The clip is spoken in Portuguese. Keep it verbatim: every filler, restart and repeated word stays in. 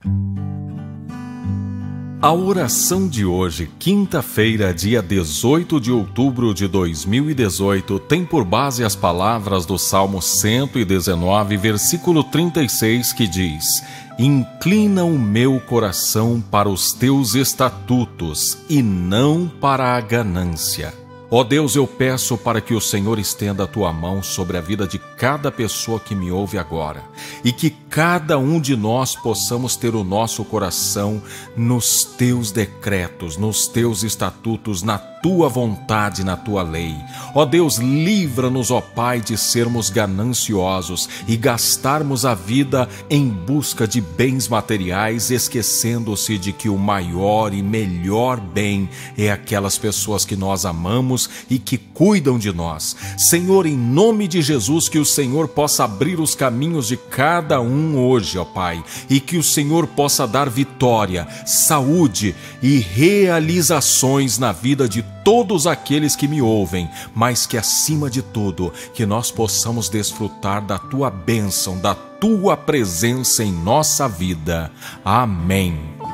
A oração de hoje, quinta-feira, dia dezoito de outubro de dois mil e dezoito, tem por base as palavras do Salmo cento e dezenove, versículo trinta e seis, que diz: Inclina o meu coração para os teus estatutos e não para a ganância. Ó Deus, eu peço para que o Senhor estenda a tua mão sobre a vida de cada pessoa que me ouve agora e que cada um de nós possamos ter o nosso coração nos teus decretos, nos teus estatutos, na tua vontade, na tua lei. Ó Deus, livra-nos, ó Pai, de sermos gananciosos e gastarmos a vida em busca de bens materiais, esquecendo-se de que o maior e melhor bem é aquelas pessoas que nós amamos e que cuidam de nós. Senhor, em nome de Jesus, que o Senhor possa abrir os caminhos de cada um hoje, ó Pai, e que o Senhor possa dar vitória, saúde e realizações na vida de todos aqueles que me ouvem, mas que acima de tudo, que nós possamos desfrutar da tua bênção, da tua presença em nossa vida. Amém.